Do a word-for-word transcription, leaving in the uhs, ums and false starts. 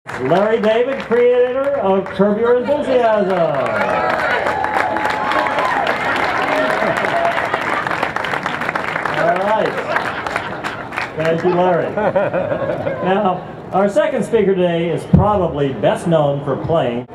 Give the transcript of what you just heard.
Larry David, creator of Curb Your Enthusiasm. All right. Thank you, Larry. Now, our second speaker today is probably best known for playing